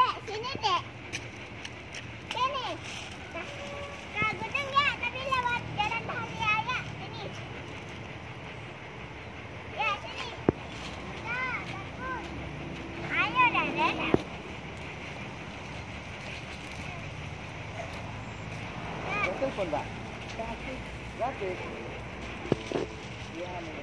Dek, sini dek. Sini. Nah, gunung ya, tapi lewat jalan Bahagia ya. Sini. Ya, sini. Nah, bagus. Ayo, Dek. Telepon, Mbak. Gratis. Ya,